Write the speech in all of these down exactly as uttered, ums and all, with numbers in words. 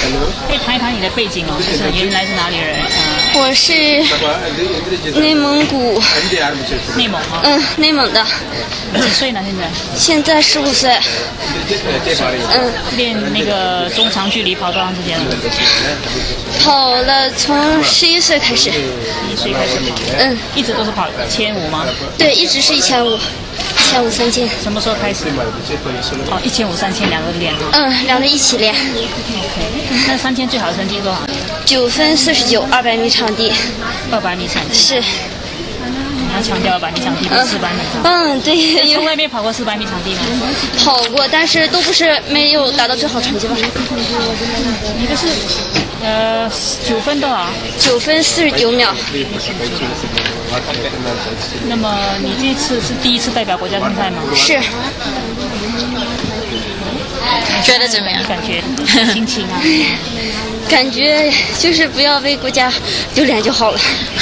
可以谈一谈你的背景哦，就是原来是哪里人？呃、 我是内蒙古。 内蒙啊？ 嗯，内蒙的。 几岁呢？现在？ 现在十五岁。嗯。 练那个中长距离跑多长时间了？ 跑了从十一岁开始。十一岁开始跑。 嗯。 一直都是跑一千五吗？ 对，一直是一千五。一千五三千。 什么时候开始？哦，一千五三千两个练。 嗯，两个一起练。 OK。那三千最好的成绩多少？ 九分四十九，二百米场地。 二百米场地。 是。 你要强调二百米场地，不是四百米。 嗯，对。 你从来没跑过四百米场地吗？ 跑过，但是都不是没有达到最好成绩吧。 你的是呃九分多少？ 九分四十九秒。 那么你这次是第一次代表国家参赛吗？ 是。觉得怎么样？ 感觉心情啊？ 感觉就是不要为国家丢脸就好了。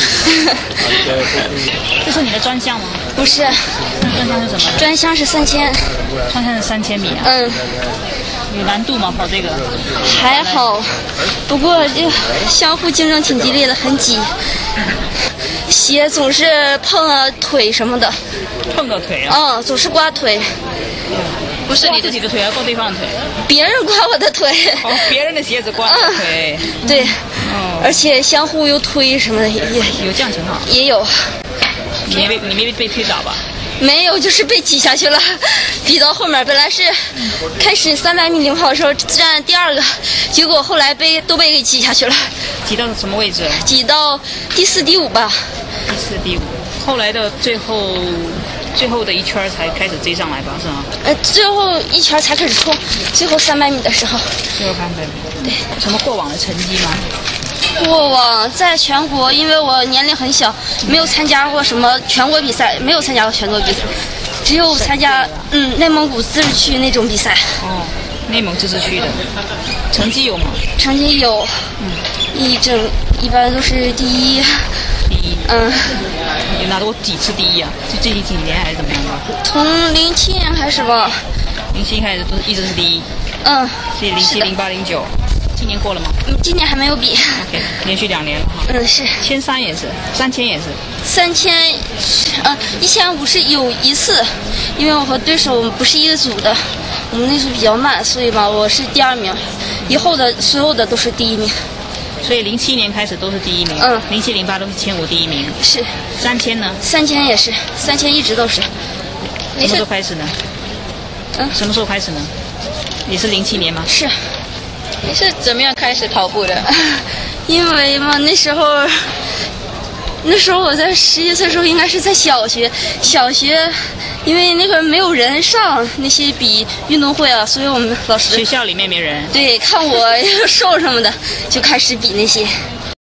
这是你的专项吗？ 不是。 专项是什么？ 专项是三千。 专项是三千米啊。 嗯。 有难度吗？跑这个？ 还好，不过这相互竞争挺激烈的，很挤。鞋总是碰了腿什么的。 碰个腿啊？ 嗯，总是刮腿。 不是你自己的腿，要刮对方的腿。 别人刮我的腿。 哦，别人的鞋子刮我的腿。 嗯、对。哦。而且相互又推什么的，也有这样情况。 也有。 你没被你没被推倒吧？ 没有，就是被挤下去了，比到后面。本来是开始三百米领跑的时候占第二个，结果后来被都被给挤下去了。 挤到什么位置？ 挤到第四、第五吧。 第四、第五，后来的最后最后的一圈才开始追上来吧，是吗？ 呃，最后一圈才开始冲，最后三百米的时候。 最后三百米。对。什么过往的成绩吗？ 过往在全国，因为我年龄很小，没有参加过什么全国比赛，没有参加过全国比赛，只有参加嗯内蒙古自治区那种比赛。 哦，内蒙自治区的，成绩有吗？ 成绩有，嗯，一整一般都是第一。 第一。 嗯。 有拿过几次第一啊？就最近几年还是怎么样的？ 从零七年开始吧。 零七开始都一直是第一。 嗯。 所以零七、零八、零九。今年过了吗？ 嗯，今年还没有比。 OK， 连续两年了哈。 嗯，是。 千三也是，三千也是。 三千，呃，一千五是有一次，因为我和对手不是一个组的，我们那组比较慢，所以吧，我是第二名，以后的所有的都是第一名。 所以零七年开始都是第一名。 嗯。 零七、零八都是千五第一名。 是。 三千呢？ 三千也是，三千一直都是。 什么时候开始呢？ 嗯。 什么时候开始呢？也是零七年吗？ 是。 你是怎么样开始跑步的？ 因为嘛，那时候，那时候我在十一岁的时候，应该是在小学。小学，因为那个没有人上那些比运动会啊，所以我们老师学校里面没人。 对，看我瘦什么的，就开始比那些。